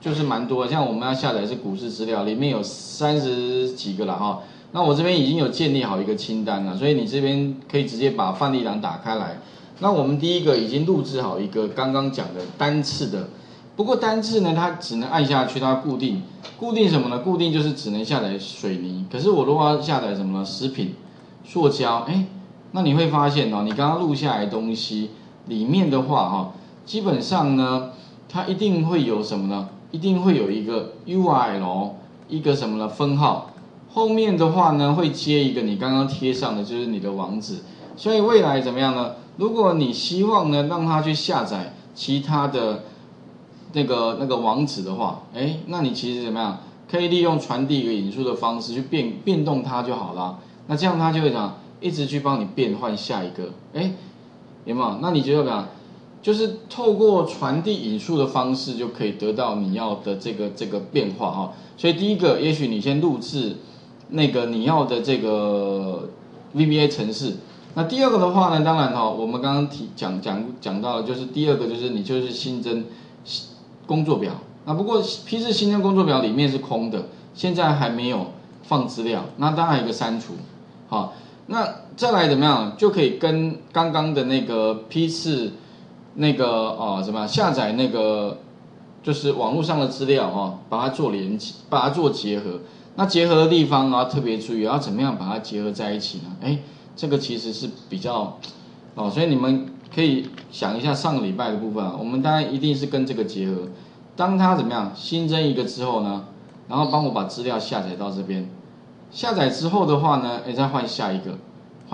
就是蛮多的，像我们要下载是股市资料，里面有30几个了哈。那我这边已经有建立好一个清单了，所以你这边可以直接把范例栏打开来。那我们第一个已经录制好一个刚刚讲的单次的，不过单次呢，它只能按下去，它固定什么呢？固定就是只能下载水泥。可是我如果要下载什么呢？食品、塑胶，那你会发现哦，你刚刚录下来的东西里面的话哈，基本上呢，它一定会有什么呢？一定会有一个 URL， 一个什么呢？分号。后面的话呢，会接一个你刚刚贴上的，就是你的网址。所以未来怎么样呢？如果你希望呢，让它去下载其他的那个网址的话，那你其实怎么样？可以利用传递一个引数的方式去变动它就好了。那这样它就会怎样？一直去帮你变换下一个，有没有？那你觉得怎么样？就是透过传递引数的方式，就可以得到你要的这个变化哈。所以第一个，也许你先录制那个你要的这个 VBA 程式。那第二个的话呢，当然哈，我们刚刚讲到的就是第二个，就是你就是新增工作表。那不过批次新增工作表里面是空的，现在还没有放资料。那当然有一个删除，好，那再来怎么样，就可以跟刚刚的那个批次那个怎么样下载那个就是网络上的资料把它做连接，把它做结合。那结合的地方啊，特别注意要怎么样把它结合在一起呢？这个其实是比较所以你们可以想一下上个礼拜的部分我们当然一定是跟这个结合。当它怎么样新增一个之后呢，然后帮我把资料下载到这边，下载之后的话呢，再换下一个，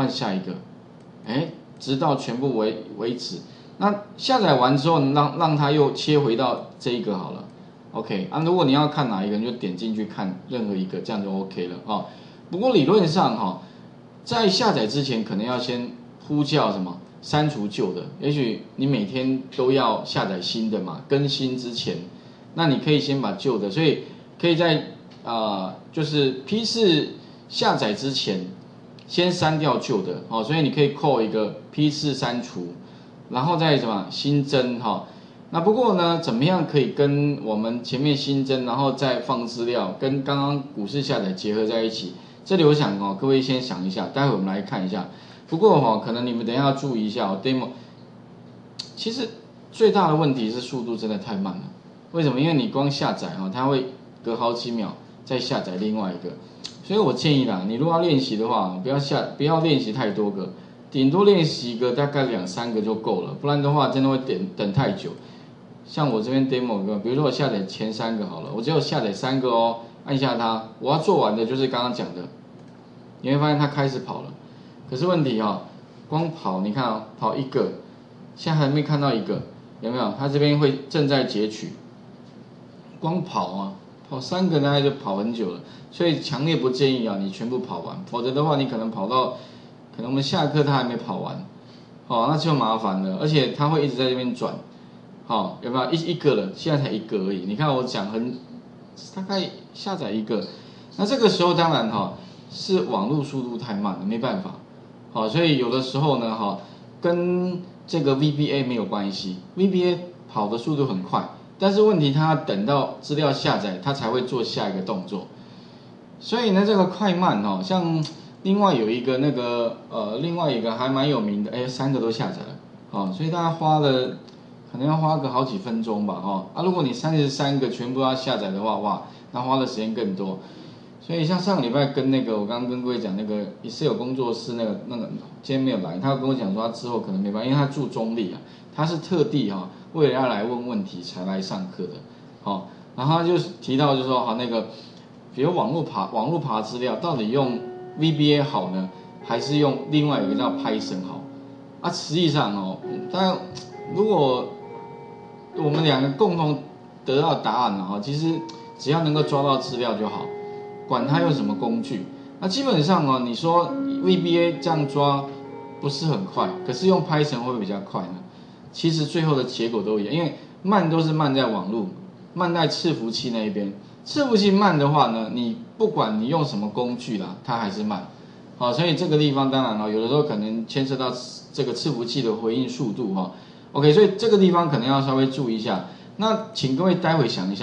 直到全部为止。那下载完之后，让它又切回到这一个好了。OK 如果你要看哪一个，你就点进去看任何一个，这样就 OK 了不过理论上在下载之前，可能要先呼叫什么删除旧的。也许你每天都要下载新的嘛，更新之前，那你可以先把旧的，所以可以在就是批次下载之前，先删掉旧的所以你可以扣一个批次删除，然后再什么新增那不过呢，怎么样可以跟我们前面新增，然后再放资料，跟刚刚股市下载结合在一起？这里我想各位先想一下，待会我们来看一下。不过可能你们等一下要注意一下demo。其实最大的问题是速度真的太慢了。为什么？因为你光下载它会隔好几秒再下载另外一个。所以我建议啦，你如果要练习的话，不要练习太多个，顶多练习一个大概2-3个就够了，不然的话真的会等太久。像我这边 demo 个，比如说我下载前3个好了，我只有下载3个按下它，我要做完的就是刚刚讲的，你会发现它开始跑了。可是问题光跑你看跑一个，现在还没看到一个，有没有？它这边会正在截取，光跑跑3个大概就跑很久了，所以强烈不建议你全部跑完，否则的话你可能跑到，可能我们下课它还没跑完，那就麻烦了，而且它会一直在这边转。有没有一个了？现在才1个而已。你看我讲大概下载1个，那这个时候当然是网络速度太慢了，没办法。所以有的时候呢跟这个 VBA 没有关系 ，VBA 跑的速度很快，但是问题它等到资料下载，它才会做下一个动作。所以呢，这个快慢像另外有一个那个另外一个还蛮有名的，3个都下载了，所以大家可能要花个好几分钟吧，如果你33个全部要下载的话，哇，那花的时间更多。所以像上个礼拜跟那个我刚刚跟各位讲那个Excel工作室那个今天没有来，他跟我讲说他之后可能没办法，因为他住中立他是特地为了要来问问题才来上课的，然后他就提到就说那个，比如网络爬资料到底用 VBA 好呢，还是用另外一个叫 Python 好？实际上当然如果我们2个共同得到答案其实只要能够抓到资料就好，管它用什么工具。那基本上你说 VBA 这样抓不是很快，可是用 Python 会不会比较快呢？其实最后的结果都一样，因为慢都是慢在网络，慢在伺服器那一边。伺服器慢的话呢，你不管你用什么工具啦，它还是慢。所以这个地方当然有的时候可能牵涉到这个伺服器的回应速度OK， 所以这个地方可能要稍微注意一下。那请各位待会想一下，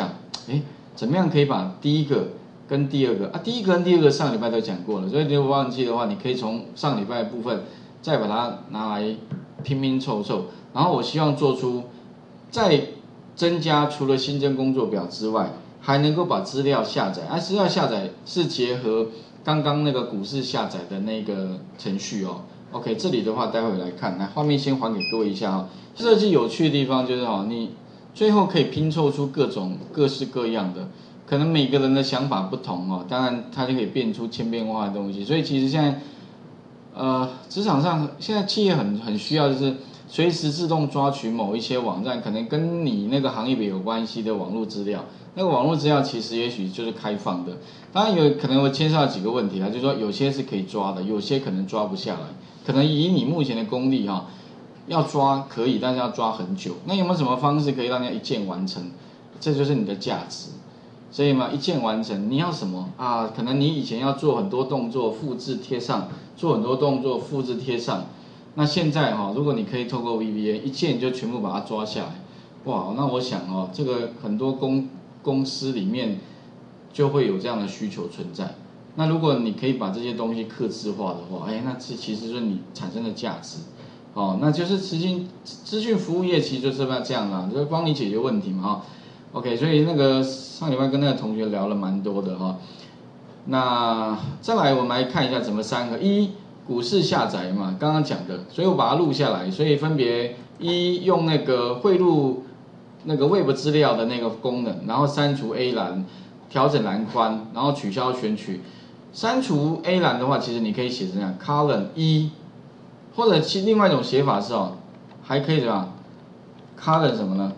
哎，怎么样可以把第一个跟第二个啊，第一个跟第二个上礼拜都讲过了，所以如果忘记的话，你可以从上礼拜的部分再把它拿来拼拼凑凑，然后我希望做出再增加除了新增工作表之外，还能够把资料下载，资料下载是结合刚刚那个股市下载的那个程序哦。OK， 这里的话待会来看，来画面先还给各位一下哈。设计有趣的地方就是你最后可以拼凑出各种各式各样的，可能每个人的想法不同哦，当然它就可以变出千变万化的东西。所以其实现在职场上现在企业很需要就是随时自动抓取某一些网站可能跟你那个行业别有关系的网络资料。那个网络资料其实也许就是开放的，当然有可能会牵涉到几个问题啦，就是说有些是可以抓的，有些可能抓不下来，可能以你目前的功力要抓可以，但是要抓很久。那有没有什么方式可以让人家一键完成？这就是你的价值。所以嘛，一键完成，你要什么啊？可能你以前要做很多动作，复制贴上，做很多动作，复制贴上。那现在如果你可以透过 VBA 一键就全部把它抓下来，哇，那我想这个很多公司里面就会有这样的需求存在。那如果你可以把这些东西客制化的话，那这其实就是你产生的价值。那就是资讯服务业其实就是这样啦，就是帮你解决问题嘛OK， 所以那个上礼拜跟那个同学聊了蛮多的那再来我们来看一下怎么3个股市下载嘛，刚刚讲的，所以我把它录下来，所以分别用那个汇入那个 Web 资料的那个功能，然后删除 A 栏，调整栏宽，然后取消选取。删除 A 栏的话，其实你可以写成这样 column 或者另外一种写法是还可以怎么样 column 什么呢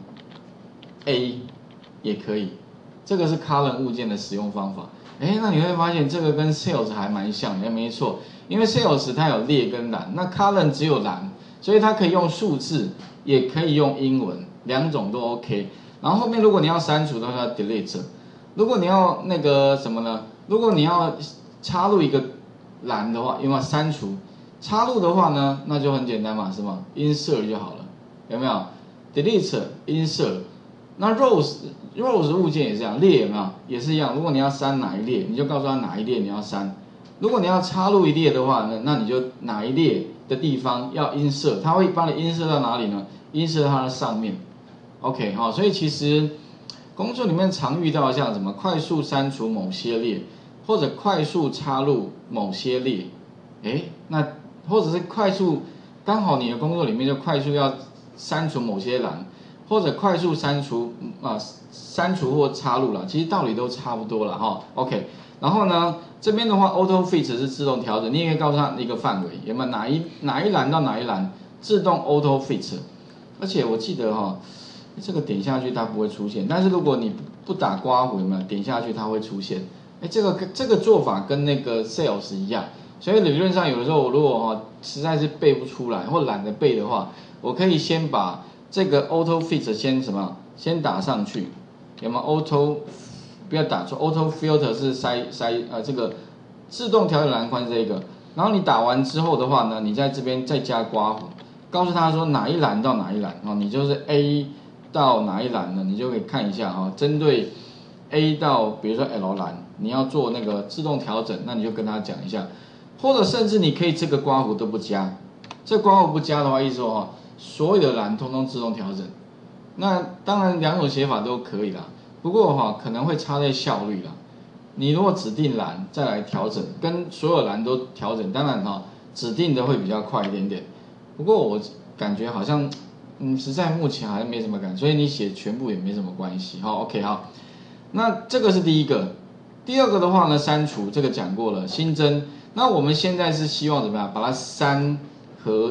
A 也可以，这个是 column 物件的使用方法。那你会发现这个跟 sales 还蛮像的，没错，因为 sales 它有列跟栏，那 column 只有栏，所以它可以用数字，也可以用英文，两种都 OK。然后后面如果你要删除的话 delete， 如果你要那个什么呢？如果你要插入一个栏的话，有没有删除？插入的话呢，那就很简单嘛，是吗 ？insert 就好了，有没有 ？delete insert。那 rows 物件也是这样，列有没有？也是一样。如果你要删哪一列，你就告诉他哪一列你要删。如果你要插入一列的话呢，那你就哪一列的地方要 insert， 它会帮你 insert 到哪里呢 ？insert 到它的上面。OK， 所以其实工作里面常遇到像什么快速删除某些列，或者快速插入某些列，那或者是快速刚好你的工作里面就快速要删除某些栏。或者快速删除或插入啦，其实道理都差不多啦OK， 然后呢，这边的话 auto fit 是自动调整，你也可以告诉他一个范围，有没有哪一栏到哪一栏自动 auto fit。而且我记得这个点下去它不会出现，但是如果你不打括弧嘛，点下去它会出现。这个做法跟那个 sales 一样，所以理论上有的时候我如果实在是背不出来或懒得背的话，我可以先把这个 auto fit 先打上去，有没有 auto？ 不要打错 ，auto filter 是这个自动调整栏宽这个。然后你打完之后的话呢，你在这边再加括弧，告诉他说哪一栏到哪一栏你就是 A 到哪一栏呢？你就可以看一下针对 A 到比如说 L 栏，你要做那个自动调整，那你就跟他讲一下，或者甚至你可以这个括弧都不加，这括弧不加的话，意思说所有的栏通通自动调整。那当然两种写法都可以啦，不过可能会差在效率啦。你如果指定栏再来调整，跟所有栏都调整，当然指定的会比较快一点点。不过我感觉好像实在目前好像没什么感觉，所以你写全部也没什么关系。OK 好，那这个是第一个。第二个的话呢，删除这个讲过了，新增。那我们现在是希望怎么样？把它3合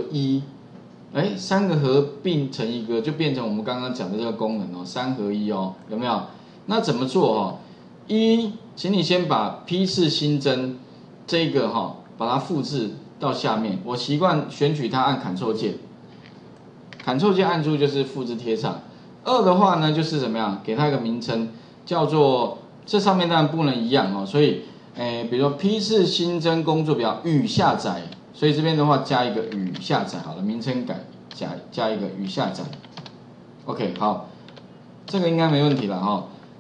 1。3个合并成一个，就变成我们刚刚讲的这个功能3合1有没有？那怎么做请你先把批次新增这个把它复制到下面。我习惯选取它按 Ctrl 键，Ctrl 键按住就是复制贴上。2的话呢，就是怎么样？给它一个名称，叫做这上面当然不能一样所以比如说批次新增工作表与下载。所以这边的话加一个与下载好了，名称改加一个与下载 ，OK 好，这个应该没问题了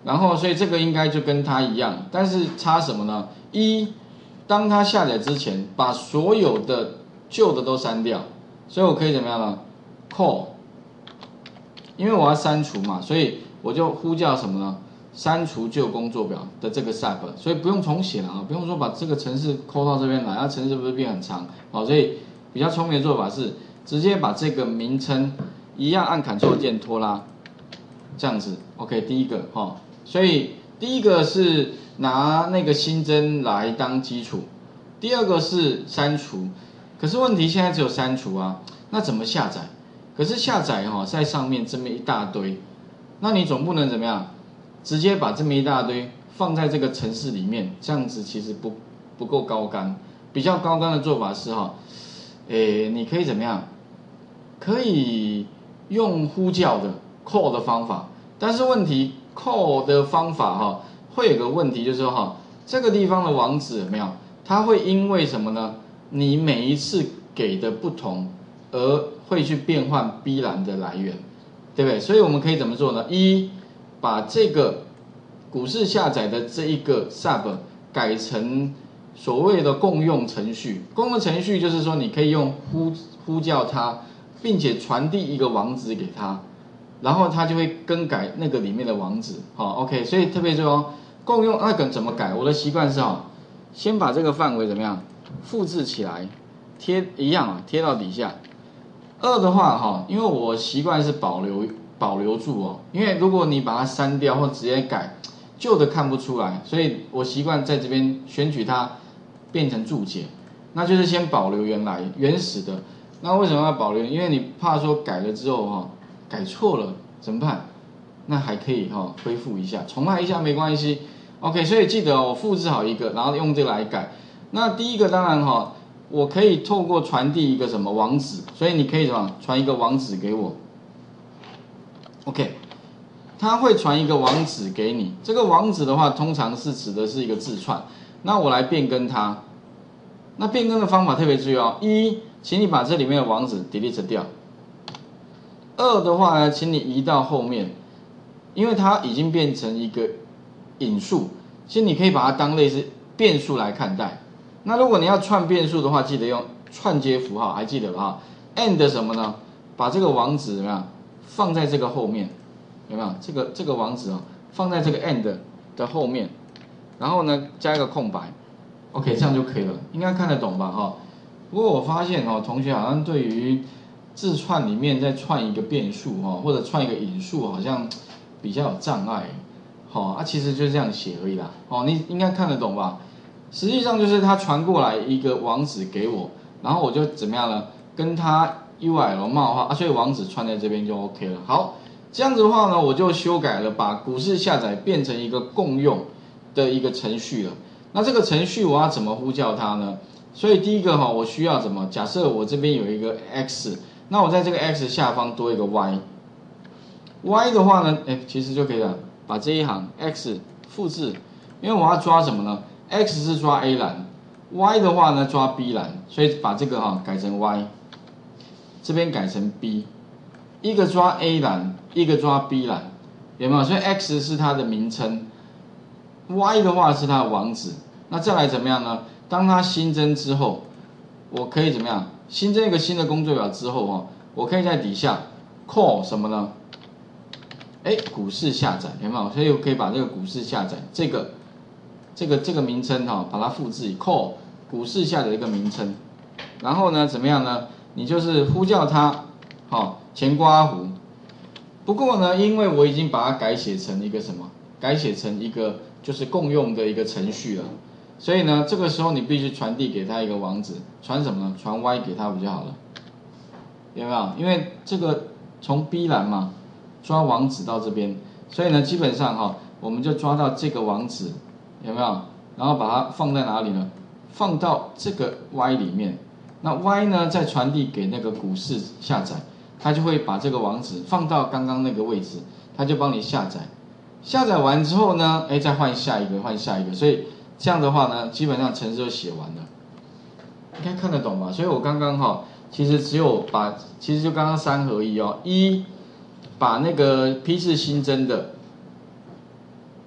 然后所以这个应该就跟它一样，但是差什么呢？一，当它下载之前，把所有的旧的都删掉，所以我可以怎么样呢 ？call， 因为我要删除嘛，所以我就呼叫什么呢？删除旧工作表的这个 sub， 所以不用重写了啊，不用说把这个程式抠到这边来，那程式不是变很长？好，所以比较聪明的做法是直接把这个名称一样按 Ctrl 键拖拉，这样子 ，OK， 第一个哈，所以第一个是拿那个新增来当基础，第二个是删除，可是问题现在只有删除啊，那怎么下载？可是下载哈在上面这么一大堆，那你总不能怎么样？直接把这么一大堆放在这个程式里面，这样子其实不够高竿。比较高竿的做法是哈，你可以怎么样？可以用呼叫的 call 的方法，但是问题 call 的方法哈，会有个问题就是说哈，这个地方的网址有没有？它会因为什么呢？你每一次给的不同，而会去变换 B 栏的来源，对不对？所以我们可以怎么做呢？一，把这个股市下载的这一个 sub 改成所谓的共用程序。共用程序就是说，你可以用呼叫它，并且传递一个网址给它，然后它就会更改那个里面的网址。好 ，OK， 所以特别说共用那个怎么改？我的习惯是先把这个范围怎么样复制起来，贴一样啊，贴到底下。二的话因为我习惯是保留住哦，因为如果你把它删掉或直接改，旧的看不出来，所以我习惯在这边选取它变成注解，那就是先保留原始的。那为什么要保留？因为你怕说改了之后改错了怎么办？那还可以恢复一下，重来一下没关系。OK， 所以记得我复制好一个，然后用这个来改。那第一个当然我可以透过传递一个什么网址，所以你可以传一个网址给我。OK， 它会传一个网址给你，这个网址的话通常是指的是一个字串，那我来变更它。那变更的方法特别注意一，请你把这里面的网址 delete 掉。二的话呢，请你移到后面，因为它已经变成一个引数，其实你可以把它当类似变数来看待。那如果你要串变数的话，记得用串接符号，还记得吧？and 什么呢？把这个网址怎么样放在这个后面，有没有？这个网址放在这个 and 的后面，然后呢加一个空白 ，OK， 这样就可以了，应该看得懂吧？不过我发现同学好像对于字串里面再串一个变数或者串一个引数，好像比较有障碍。其实就是这样写而已啦。你应该看得懂吧？实际上就是它传过来一个网址给我，然后我就怎么样呢？跟它 URL 冒号所以网址串在这边就 OK 了。好，这样子的话呢，我就修改了，把股市下载变成一个共用的一个程序了。那这个程序我要怎么呼叫它呢？所以第一个我需要什么？假设我这边有一个 X， 那我在这个 X 下方多一个 Y。Y 的话呢，其实就可以了，把这一行 X 复制，因为我要抓什么呢？X 是抓 A 栏 ，Y 的话呢抓 B 栏，所以把这个改成 Y， 这边改成 B， 一个抓 A 栏，一个抓 B 栏，有没有？所以 X 是它的名称 ，Y 的话是它的网址。那再来怎么样呢？当它新增之后，我可以怎么样？新增一个新的工作表之后我可以在底下 call 什么呢？股市下载有没有？所以我可以把这个股市下载这个名称把它复制 call 股市下载一个名称，然后呢怎么样呢？你就是呼叫它前刮弧。不过呢，因为我已经把它改写成一个什么？改写成一个就是共用的一个程序了，所以呢这个时候你必须传递给它一个网址，传什么呢？传 Y 给它不就好了？有没有？因为这个从 B 栏嘛。抓网址到这边，所以呢，基本上我们就抓到这个网址，有没有？然后把它放在哪里呢？放到这个 Y 里面。那 Y 呢，再传递给那个股市下载，它就会把这个网址放到刚刚那个位置，它就帮你下载。下载完之后呢，再换下一个，所以这样的话呢，基本上程式就写完了。应该看得懂吧？所以我刚刚其实就刚刚3合1一。把那个批次新增的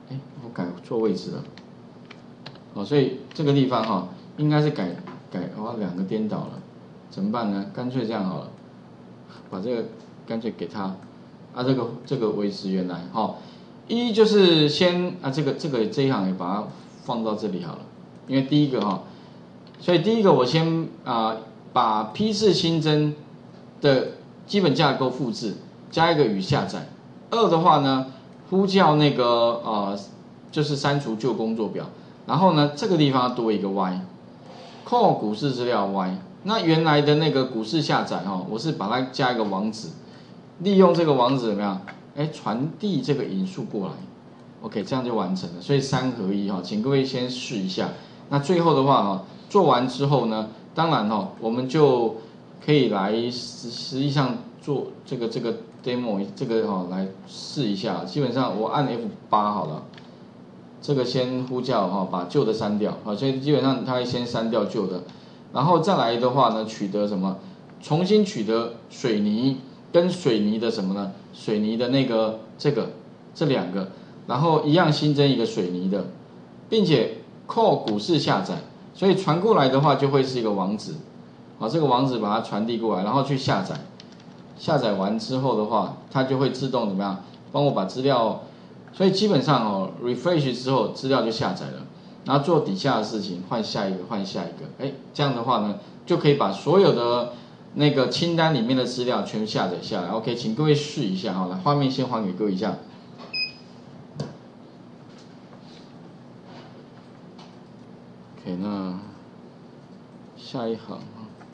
我改错位置了，哦，所以这个地方哈，应该是改，哇，两个颠倒了，怎么办呢？干脆这样好了，把这个干脆给它，这个维持原来哈。一就是先这一行也把它放到这里好了，因为第一个哈，所以第一个我先把批次新增的基本架构复制，加一个与下载。二的话呢，呼叫那个就是删除旧工作表，然后呢这个地方多一个 Y，call 股市资料 Y。那原来的那个股市下载我是把它加一个网址，利用这个网址怎么样？传递这个引述过来 ，OK， 这样就完成了。所以3合1请各位先试一下。那最后的话做完之后呢，当然我们就可以来实际上做这个 demo 这个来试一下。基本上我按 F8 好了，这个先呼叫把旧的删掉所以基本上它会先删掉旧的，然后再来的话呢，取得什么？重新取得水泥跟水泥的什么呢？水泥的那个这两个，然后一样新增一个水泥的，并且 call 股市下载，所以传过来的话就会是一个网址，这个网址把它传递过来，然后去下载，下载完之后的话，它就会自动怎么样？帮我把资料，所以基本上refresh 之后资料就下载了，然后做底下的事情，换下一个，这样的话呢，就可以把所有的那个清单里面的资料全下载下来。OK， 请各位试一下来，画面先还给各位一下。OK， 那下一行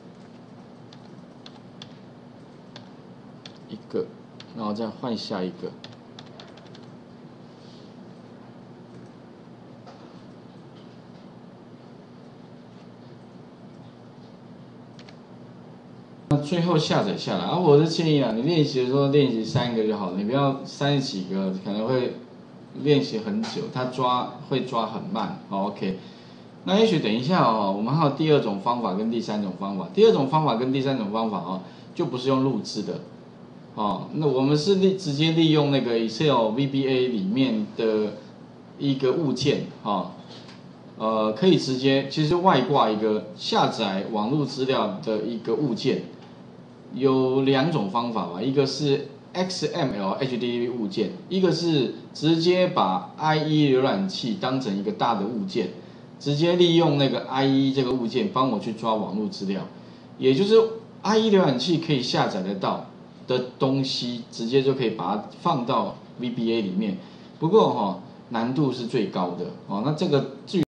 一个，然后再换下一个。那最后下载下来我是建议你练习的时候练习3个就好了，你不要30几个，可能会练习很久，它会抓很慢。OK， 那也许等一下我们还有第2种方法跟第3种方法。第2种方法跟第3种方法就不是用录制的那我们是直接利用那个 Excel VBA 里面的一个物件可以直接其实外挂一个下载网络资料的一个物件。有2种方法吧，一个是 XML HTTP 物件，一个是直接把 IE 浏览器当成一个大的物件，直接利用那个 IE 这个物件帮我去抓网络资料，也就是 IE 浏览器可以下载得到的东西，直接就可以把它放到 VBA 里面。不过难度是最高的那这个至于